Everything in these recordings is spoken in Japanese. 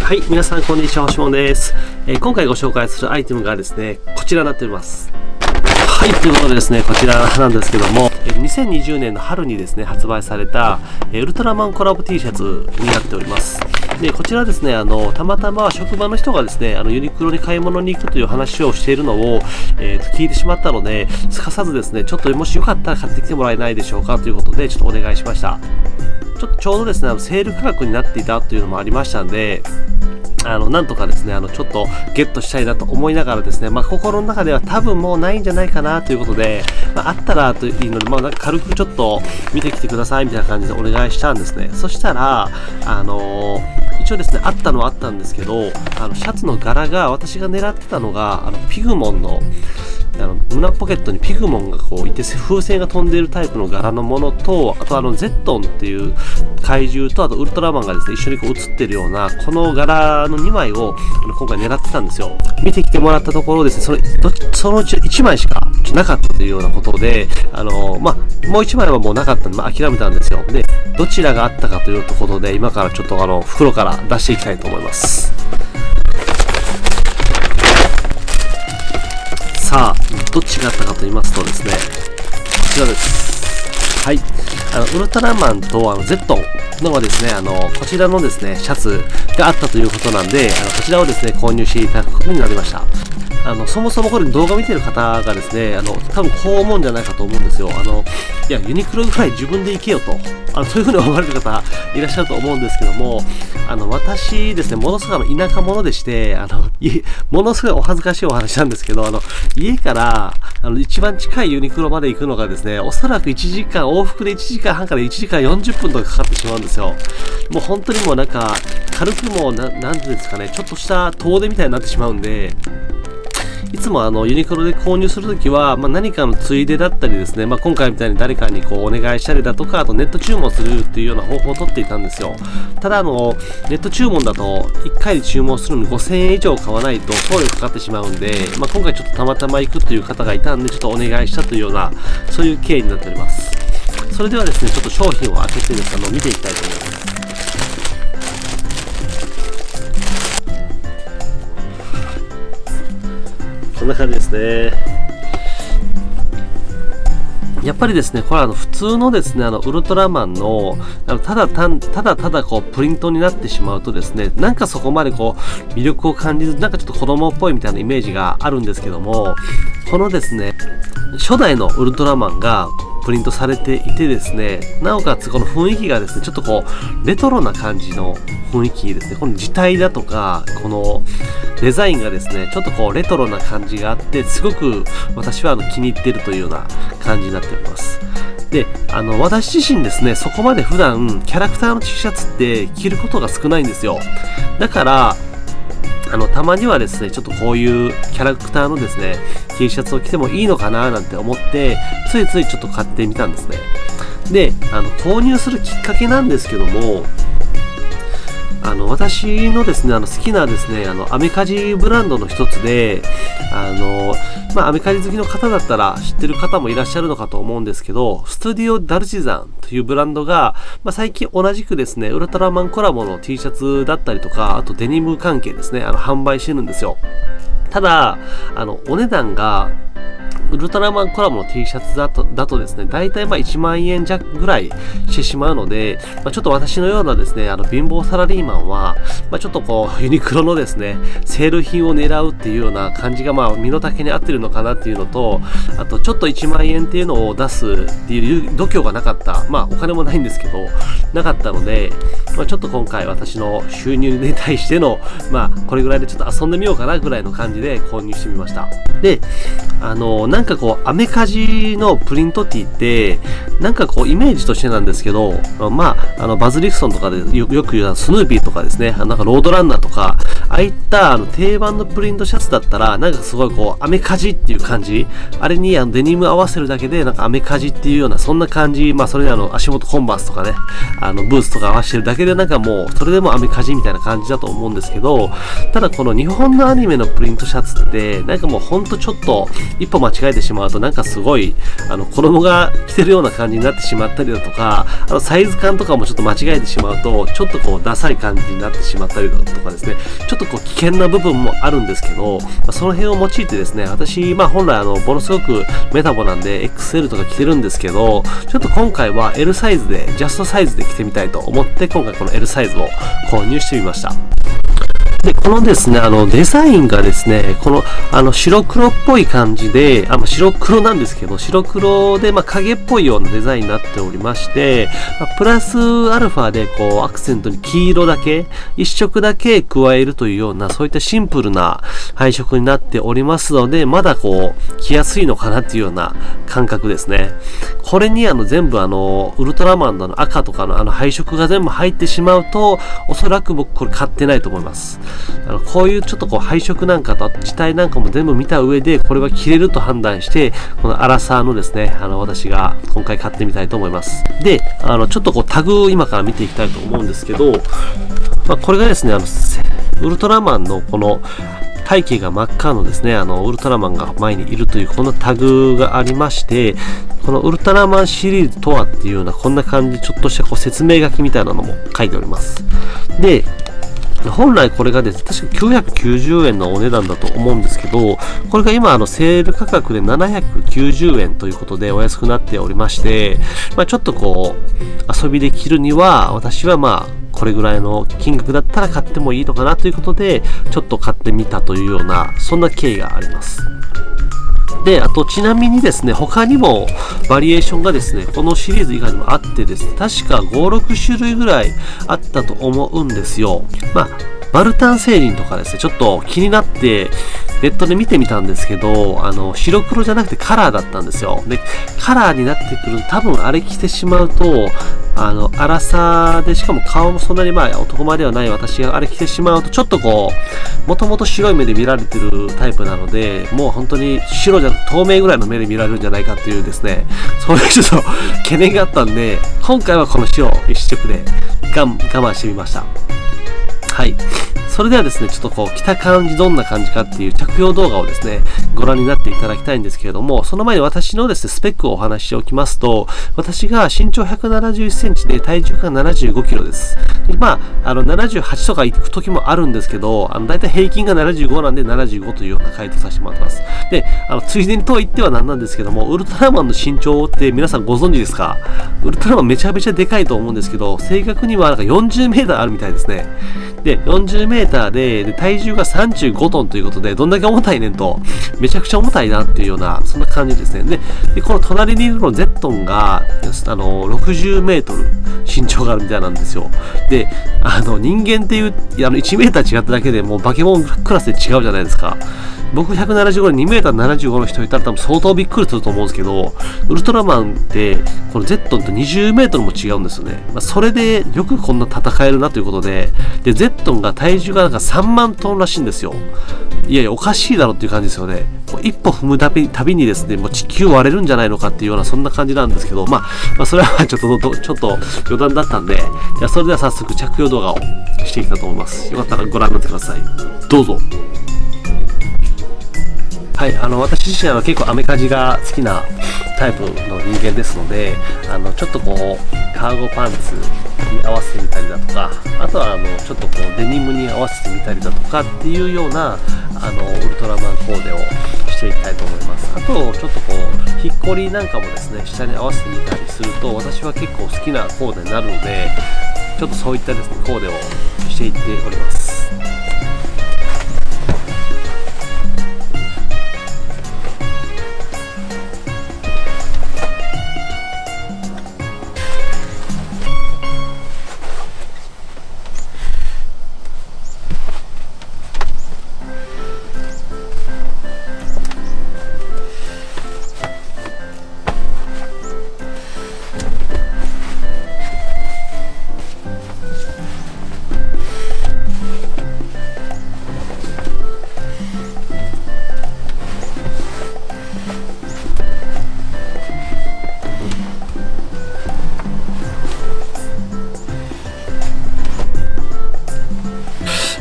はい、皆さんこんにちは、星もんです。今回ご紹介するアイテムがですね、こちらになっております。はい、ということでですね、こちらなんですけども、2020年の春にですね、発売されたウルトラマンコラボ T シャツになっております。で、こちらですね、たまたま職場の人がですね、ユニクロに買い物に行くという話をしているのを、聞いてしまったので、すかさずですね、ちょっともしよかったら買ってきてもらえないでしょうかということで、ちょっとお願いしました。ちょうどですね、セール価格になっていたというのもありましたんで、なんとかですね、ちょっとゲットしたいなと思いながらですね、心の中では多分もうないんじゃないかなということで、あったらというので、なんか軽くちょっと見てきてくださいみたいな感じでお願いしたんですね。そしたら、一応ですね、あったのはあったんですけど、シャツの柄が、私が狙ってたのが、ピグモンの、胸ポケットにピグモンがこういて風船が飛んでいるタイプの柄のものと、あとゼットンっていう怪獣と、あとウルトラマンがですね一緒にこう写ってるようなこの柄の2枚を今回狙ってたんですよ。見てきてもらったところですね、そのうち1枚しかなかったというようなことで、もう1枚はもうなかったんで、諦めたんですよ。で、どちらがあったかというところで、今からちょっと袋から出していきたいと思います。さあ、どっちがあったかと言いますとですね、こちらです。はい。ウルトラマンとゼットンのはですね、こちらのですね、シャツがあったということなんで、こちらをですね、購入していただくことになりました。そもそもこれ動画見てる方がですね、多分こう思うんじゃないかと思うんですよ。いや、ユニクロぐらい自分で行けよと、そういうふうに思われる方いらっしゃると思うんですけども、私ですね、ものすごい田舎者でして、ものすごいお恥ずかしいお話なんですけど、家から、一番近いユニクロまで行くのがですね、おそらく往復で1時間半から1時間40分とかかかってしまうんですよ。もう本当にもうなんか、軽くもなんていうんですかね、ちょっとした遠出みたいになってしまうんで、いつもユニクロで購入するときは、何かのついでだったりですね、今回みたいに誰かにこうお願いしたりだとか、あとネット注文するっていうような方法をとっていたんですよ。ただネット注文だと、1回で注文するのに5000円以上買わないと送料かかってしまうんで、今回ちょっとたまたま行くという方がいたんで、ちょっとお願いしたというような、そういう経緯になっております。それではですね、ちょっと商品を開けてですね、見ていきたいと思います。こんな感じですね。やっぱりですね、これは普通のですね、ウルトラマンの、ただこう、プリントになってしまうとですね、なんかそこまでこう、魅力を感じず、なんかちょっと子供っぽいみたいなイメージがあるんですけども、このですね、初代のウルトラマンがプリントされていてですね、なおかつこの雰囲気がですね、ちょっとこう、レトロな感じの雰囲気ですね。この字体だとか、このデザインがですね、ちょっとこう、レトロな感じがあって、すごく私は気に入っているというような感じになっております。で、私自身ですね、そこまで普段、キャラクターの T シャツって着ることが少ないんですよ。だから、たまにはですね、ちょっとこういうキャラクターのですね、T シャツを着てもいいのかななんて思って、ついついちょっと買ってみたんですね。で、購入するきっかけなんですけども、私のですね、好きなですね、アメカジブランドの一つで、アメカジ好きの方だったら知ってる方もいらっしゃるのかと思うんですけど、スタディオ・ダルチザンというブランドが、最近同じくですね、ウルトラマンコラボの T シャツだったりとか、あとデニム関係ですね、販売してるんですよ。ただ、お値段が、ウルトラマンコラボの T シャツだとですね、大体1万円弱ぐらいしてしまうので、ちょっと私のようなですね、貧乏サラリーマンは、ちょっとこう、ユニクロのですね、セール品を狙うっていうような感じが、身の丈に合ってるのかなっていうのと、あと、ちょっと1万円っていうのを出すっていう度胸がなかった、お金もないんですけど、なかったので、ちょっと今回私の収入に対しての、これぐらいでちょっと遊んでみようかなぐらいの感じで購入してみました。で、なんかこう、アメカジのプリントティーって、なんかこう、イメージとしてなんですけど、バズリクソンとかでよく言うスヌーピーとかですね、なんかロードランナーとか、ああいった定番のプリントシャツだったら、なんかすごいこう、アメカジっていう感じ、あれにデニム合わせるだけで、なんかアメカジっていうような、そんな感じ、それに足元コンバースとかね、ブーツとか合わせてるだけで、なんかもう、それでもアメカジみたいな感じだと思うんですけど、ただこの日本のアニメのプリントシャツって、なんかもうほんとちょっと、一歩間違ええてしまうとなんかすごい子供が着てるような感じになってしまったりだとか、サイズ感とかもちょっと間違えてしまうとちょっとこうダサい感じになってしまったりだとかですね、ちょっとこう危険な部分もあるんですけど、その辺を用いてですね、私本来ものすごくメタボなんで XL とか着てるんですけど、ちょっと今回は L サイズでジャストサイズで着てみたいと思って今回この L サイズを購入してみました。で、このですね、デザインがですね、この、白黒っぽい感じで、白黒なんですけど、白黒で、影っぽいようなデザインになっておりまして、プラスアルファで、こう、アクセントに黄色だけ、一色だけ加えるというような、そういったシンプルな配色になっておりますので、まだこう、着やすいのかなっていうような感覚ですね。これに全部ウルトラマンの赤とかの配色が全部入ってしまうと、おそらく僕これ買ってないと思います。こういうちょっとこう配色なんかと字体なんかも全部見た上でこれは着れると判断してこのアラサーのですね私が今回買ってみたいと思います。でちょっとこうタグを今から見ていきたいと思うんですけど、これがですねウルトラマンのこの背景が真っ赤のですねウルトラマンが前にいるというこのタグがありまして、このウルトラマンシリーズとはっていうようなこんな感じちょっとしたこう説明書きみたいなのも書いております。で本来これがですね、確か990円のお値段だと思うんですけど、これが今セール価格で790円ということでお安くなっておりまして、ちょっとこう遊びで着るには私はこれぐらいの金額だったら買ってもいいのかなということでちょっと買ってみたというようなそんな経緯があります。で、あとちなみにですね、他にもバリエーションがですね、このシリーズ以外にもあってですね、確か5、6種類ぐらいあったと思うんですよ。バルタン星人とかですね、ちょっと気になってネットで見てみたんですけど、白黒じゃなくてカラーだったんですよ。で、カラーになってくると多分あれ着てしまうと、粗さで、しかも顔もそんなに男前ではない私があれ着てしまうと、ちょっとこう、もともと白い目で見られてるタイプなので、もう本当に白じゃ透明ぐらいの目で見られるんじゃないかっていうですね、そういうちょっと懸念があったんで、今回はこの白一色で我慢してみました。はい。それではですね、ちょっとこう、着た感じどんな感じかっていう着用動画をですね、ご覧になっていただきたいんですけれども、その前に私のですね、スペックをお話ししておきますと、私が身長171センチで体重が75キロです。で78とか行く時もあるんですけど、だいたい平均が75なんで75というような回答させてもらってます。で、ついでにと言ってはなんなんですけども、ウルトラマンの身長って皆さんご存知ですか？ウルトラマンめちゃめちゃでかいと思うんですけど、正確にはなんか40メーターあるみたいですね。で、40メーターで体重が35トンということで、どんだけ重たいねんと、めちゃくちゃ重たいなっていうような、そんな感じですね。で、この隣にいるのゼットンが、60メートル身長があるみたいなんですよ。で、人間っていう、1メーター違っただけでもうバケモンクラスで違うじゃないですか。僕175で2メーター75の人いたら多分相当びっくりすると思うんですけど、ウルトラマンって、このゼットンと20メートルも違うんですよね。それでよくこんな戦えるなということで、ゼットンが体重がなんか3万トンらしいんですよ。いやいや、おかしいだろっていう感じですよね。一歩踏むたびにですね、もう地球割れるんじゃないのかっていうような、そんな感じなんですけど、それはちょっと余談だったんで、じゃあそれでは早速着用動画をしていきたいと思います。よかったらご覧になってください。どうぞ。はい、私自身は結構アメカジが好きなタイプの人間ですので、ちょっとこうカーゴパンツに合わせてみたりだとか、あとはちょっとこうデニムに合わせてみたりだとかっていうようなウルトラマンコーデをしていきたいと思います。あとちょっとこうひっこりなんかもですね下に合わせてみたりすると私は結構好きなコーデになるので、ちょっとそういったですねコーデをしていっております。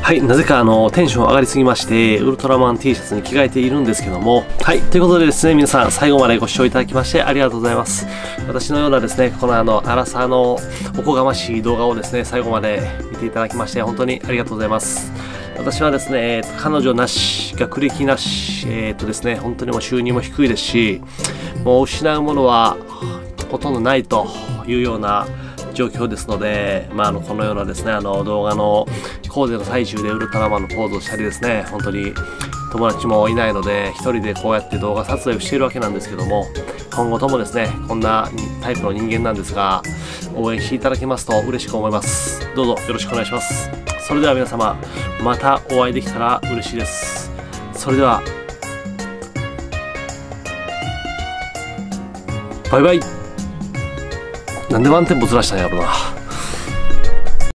はい、なぜかテンション上がりすぎまして、ウルトラマン T シャツに着替えているんですけども、はい、ということでですね、皆さん最後までご視聴いただきましてありがとうございます。私のようなですね、このアラサーのおこがましい動画をですね、最後まで見ていただきまして、本当にありがとうございます。私はですね、彼女なし、学歴なし、ですね、本当にもう収入も低いですし、もう失うものはほとんどないというような状況ですので、このようなですね、動画のコーデの最中でウルトラマンのポーズをしたりですね、本当に友達もいないので、一人でこうやって動画撮影をしているわけなんですけども、今後ともですね、こんなタイプの人間なんですが、応援していただけますと嬉しく思います。どうぞよろしくお願いします。それでは皆様、またお会いできたら嬉しいです。それでは、バイバイ。なんでワンテンポずらしたんやろな。